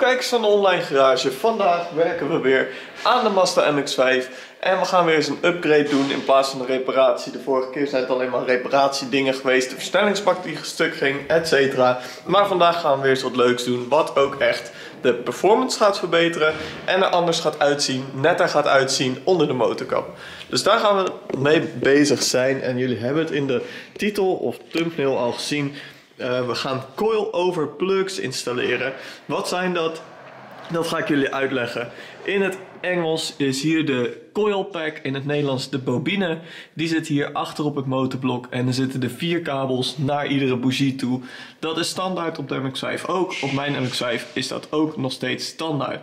kijkers van de online garage. Vandaag werken we weer aan de Mazda MX-5 en we gaan weer eens een upgrade doen in plaats van een reparatie. De vorige keer zijn het alleen maar reparatiedingen geweest, de versnellingsbak die stuk ging, etc. Maar vandaag gaan we weer eens wat leuks doen, wat ook echt de performance gaat verbeteren en er anders gaat uitzien, netter gaat uitzien onder de motorkap. Dus daar gaan we mee bezig zijn en jullie hebben het in de titel of thumbnail al gezien. We gaan coil-over plugs installeren. Wat zijn dat? Dat ga ik jullie uitleggen. In het Engels is hier de coil pack, in het Nederlands de bobine. Die zit hier achter op het motorblok en er zitten de 4 kabels naar iedere bougie toe. Dat is standaard op de MX-5 ook. Op mijn MX-5 is dat ook nog steeds standaard.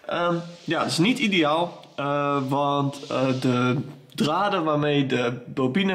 Ja, dat is niet ideaal, want de draden waarmee de bobine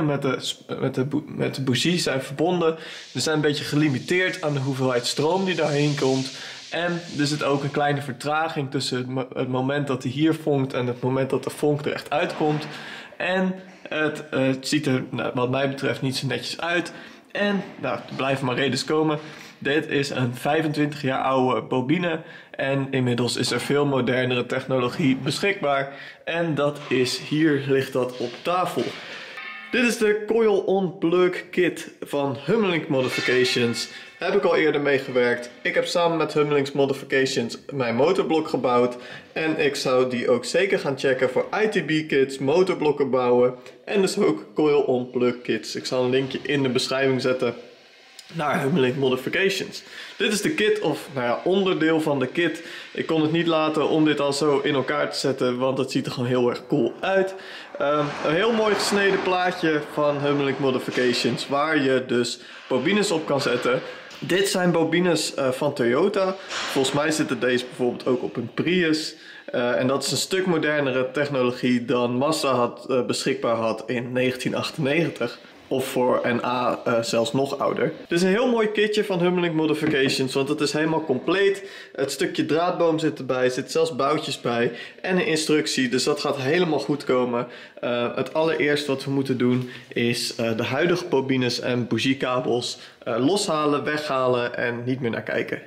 met de bougie zijn verbonden, die zijn een beetje gelimiteerd aan de hoeveelheid stroom die daarheen komt. En er zit ook een kleine vertraging tussen het moment dat hij hier vonkt en het moment dat de vonk er echt uitkomt. En het ziet er wat mij betreft niet zo netjes uit. En nou, er blijven maar redenen komen. Dit is een 25 jaar oude bobine en inmiddels is er veel modernere technologie beschikbaar. En dat is, hier ligt dat op tafel. Dit is de Coil-on Plug Kit van Hummelink Modifications. Daar heb ik al eerder mee gewerkt. Ik heb samen met Hummelink Modifications mijn motorblok gebouwd. En ik zou die ook zeker gaan checken voor ITB kits, motorblokken bouwen. En dus ook Coil-on Plug Kits. Ik zal een linkje in de beschrijving zetten naar Hummelink Modifications. Dit is de kit, of nou ja, onderdeel van de kit. Ik kon het niet laten om dit al zo in elkaar te zetten, want het ziet er gewoon heel erg cool uit. Een heel mooi gesneden plaatje van Hummelink Modifications, waar je dus bobines op kan zetten. Dit zijn bobines van Toyota. Volgens mij zitten deze bijvoorbeeld ook op een Prius. En dat is een stuk modernere technologie dan Mazda beschikbaar had in 1998. Of voor NA zelfs nog ouder. Dit is een heel mooi kitje van Hummelink Modifications, want het is helemaal compleet. Het stukje draadboom zit erbij, er zitten zelfs boutjes bij en een instructie, dus dat gaat helemaal goed komen. Het allereerst wat we moeten doen is de huidige bobines en bougiekabels loshalen, weghalen en niet meer naar kijken.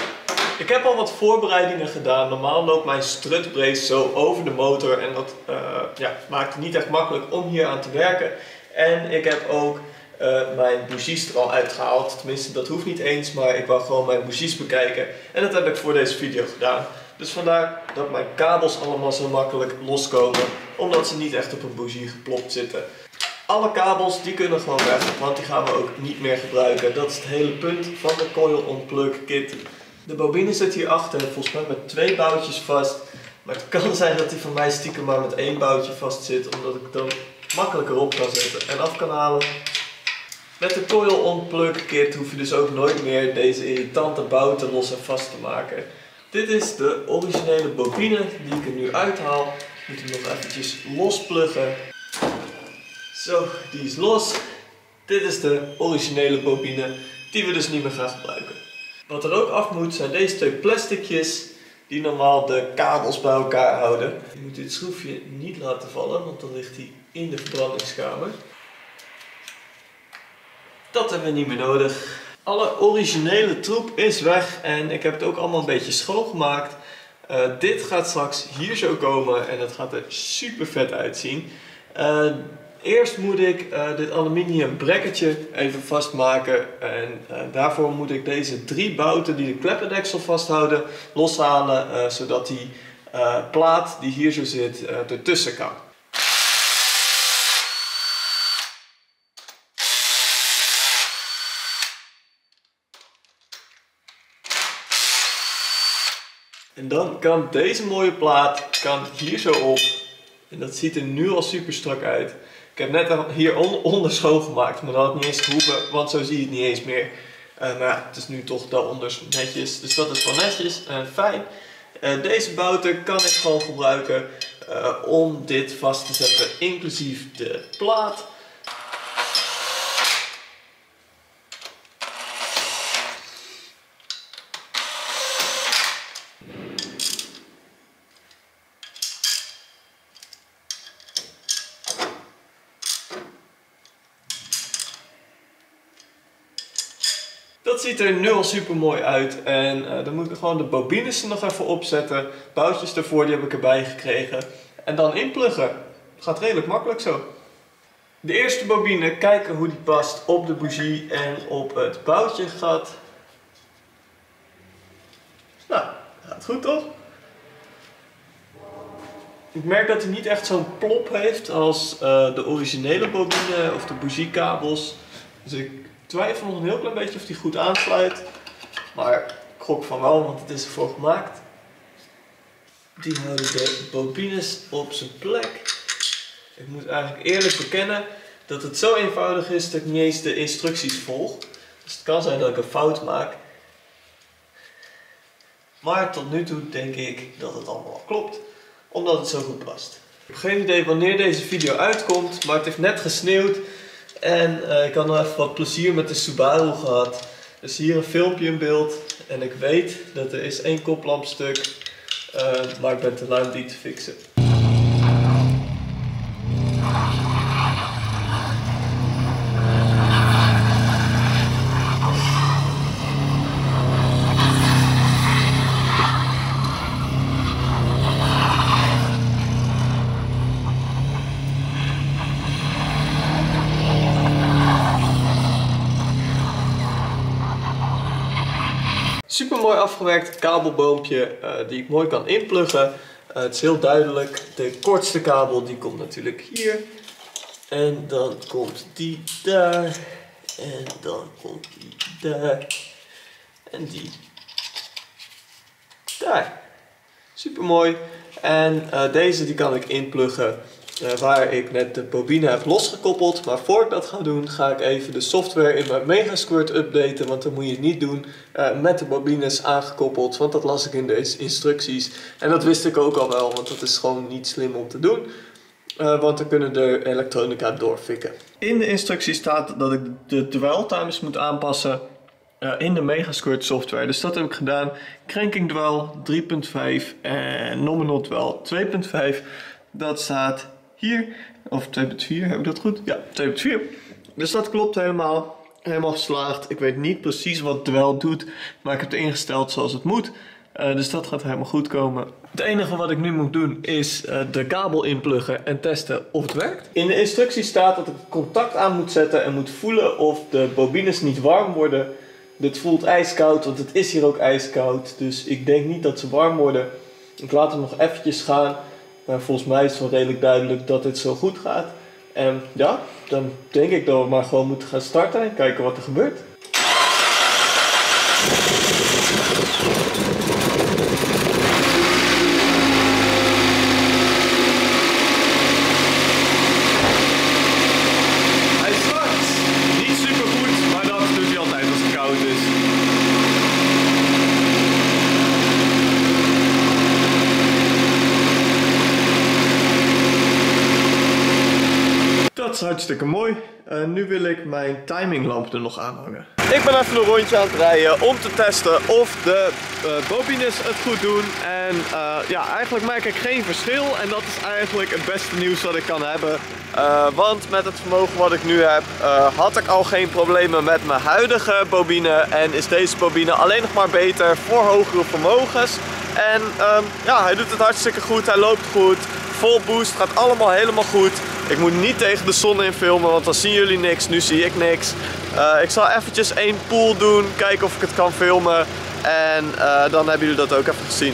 Ik heb al wat voorbereidingen gedaan. Normaal loopt mijn strutbrace zo over de motor en dat maakt het niet echt makkelijk om hier aan te werken. En ik heb ook mijn bougies er al uitgehaald. Tenminste, dat hoeft niet eens, maar ik wou gewoon mijn bougies bekijken. En dat heb ik voor deze video gedaan. Dus vandaar dat mijn kabels allemaal zo makkelijk loskomen, omdat ze niet echt op een bougie geplopt zitten. Alle kabels die kunnen gewoon weg, want die gaan we ook niet meer gebruiken. Dat is het hele punt van de Coil-on Plug Kit. De bobine zit hierachter, volgens mij met 2 boutjes vast. Maar het kan zijn dat die van mij stiekem maar met 1 boutje vast zit, omdat ik dan makkelijker op kan zetten en af kan halen. Met de Coil-on Plug Kit hoef je dus ook nooit meer deze irritante bouten los en vast te maken. Dit is de originele bobine die ik er nu uithaal. Ik moet hem nog eventjes lospluggen. Zo, die is los. Dit is de originele bobine die we dus niet meer gaan gebruiken. Wat er ook af moet zijn deze 2 plasticjes die normaal de kabels bij elkaar houden. Je moet dit schroefje niet laten vallen, want dan ligt hij in de verbrandingskamer. Dat hebben we niet meer nodig. Alle originele troep is weg en ik heb het ook allemaal een beetje schoongemaakt. Dit gaat straks hier zo komen en het gaat er super vet uitzien. Eerst moet ik dit aluminium bracketje even vastmaken en daarvoor moet ik deze 3 bouten die de kleppendeksel vasthouden loshalen, zodat die plaat die hier zo zit ertussen kan. En dan kan deze mooie plaat hier zo op. En dat ziet er nu al super strak uit. Ik heb net hieronder schoongemaakt, maar dat had niet eens gehoeven, want zo zie je het niet eens meer. Maar ja, het is nu toch daaronder netjes, dus dat is wel netjes en fijn. Deze bouten kan ik gewoon gebruiken om dit vast te zetten, inclusief de plaat. Dat ziet er nu al super mooi uit en dan moet ik gewoon de bobines er nog even opzetten. Boutjes ervoor, die heb ik erbij gekregen. En dan inpluggen. Het gaat redelijk makkelijk zo. De eerste bobine, kijken hoe die past op de bougie en op het boutjegat. Nou, gaat goed toch? Ik merk dat hij niet echt zo'n plop heeft als de originele bobine of de bougiekabels. Dus ik twijfel nog een heel klein beetje of die goed aansluit. Maar ik gok van wel, want het is ervoor gemaakt. Die houden de bobines op zijn plek. Ik moet eigenlijk eerlijk bekennen dat het zo eenvoudig is dat ik niet eens de instructies volg. Dus het kan zijn dat ik een fout maak. Maar tot nu toe denk ik dat het allemaal wel klopt, omdat het zo goed past. Ik heb geen idee wanneer deze video uitkomt, maar het heeft net gesneeuwd. En ik had nog even wat plezier met de Subaru gehad. Dus hier een filmpje in beeld. En ik weet dat er is 1 koplamp stuk. Maar ik ben te lui om die te fixen. Super mooi afgewerkt kabelboompje die ik mooi kan inpluggen. Het is heel duidelijk. De kortste kabel die komt natuurlijk hier. En dan komt die daar. En dan komt die daar. En die daar. Super mooi. En deze die kan ik inpluggen waar ik net de bobine heb losgekoppeld. Maar voor ik dat ga doen, ga ik even de software in mijn Megasquirt updaten. Want dat moet je niet doen met de bobines aangekoppeld. Want dat las ik in de instructies. En dat wist ik ook al wel, want dat is gewoon niet slim om te doen. Want dan kunnen de elektronica doorfikken. In de instructies staat dat ik de dwell times moet aanpassen in de Megasquirt software. Dus dat heb ik gedaan. Cranking dwell 3.5 en nominal dwell 2.5. Dat staat hier. Of 2.4, heb ik dat goed? Ja, 2.4. Dus dat klopt helemaal. Helemaal geslaagd. Ik weet niet precies wat dwell doet, maar ik heb het ingesteld zoals het moet. Dus dat gaat helemaal goed komen. Het enige wat ik nu moet doen is de kabel inpluggen en testen of het werkt. In de instructies staat dat ik het contact aan moet zetten en moet voelen of de bobines niet warm worden. Dit voelt ijskoud, want het is hier ook ijskoud. Dus ik denk niet dat ze warm worden. Ik laat hem nog eventjes gaan. Maar volgens mij is het wel redelijk duidelijk dat dit zo goed gaat. En ja, dan denk ik dat we maar gewoon moeten gaan starten en kijken wat er gebeurt. Hij start. Niet super goed, maar dat doet hij altijd als het koud is. Dat is hartstikke mooi. Nu wil ik mijn timinglamp er nog aanhangen. Ik ben even een rondje aan het rijden om te testen of de bobines het goed doen. En ja, eigenlijk merk ik geen verschil. En dat is eigenlijk het beste nieuws wat ik kan hebben. Want met het vermogen wat ik nu heb, had ik al geen problemen met mijn huidige bobine. En is deze bobine alleen nog maar beter voor hogere vermogens. En ja, hij doet het hartstikke goed. Hij loopt goed. Vol boost, gaat allemaal helemaal goed. Ik moet niet tegen de zon in filmen, want dan zien jullie niks. Nu zie ik niks. Ik zal eventjes 1 pool doen, kijken of ik het kan filmen. En dan hebben jullie dat ook even gezien.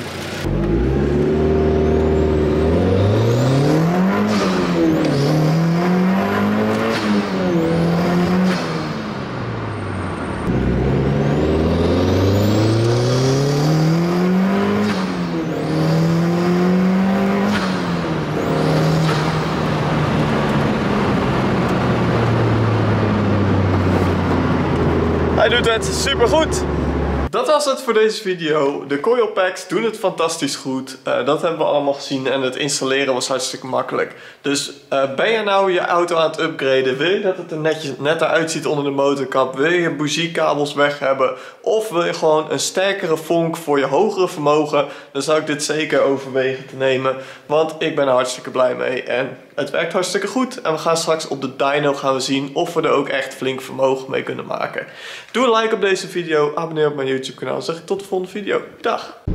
Hij doet het super goed. Dat was het voor deze video. De coil packs doen het fantastisch goed. Dat hebben we allemaal gezien en het installeren was hartstikke makkelijk. Dus ben je nou je auto aan het upgraden? Wil je dat het er net uitziet onder de motorkap? Wil je bougiekabels weg hebben? Of wil je gewoon een sterkere vonk voor je hogere vermogen? Dan zou ik dit zeker overwegen te nemen. Want ik ben er hartstikke blij mee. En het werkt hartstikke goed. En we gaan straks op de dyno zien of we er ook echt flink vermogen mee kunnen maken. Doe een like op deze video. Abonneer op mijn YouTube kanaal. Dan zeg ik tot de volgende video. Dag!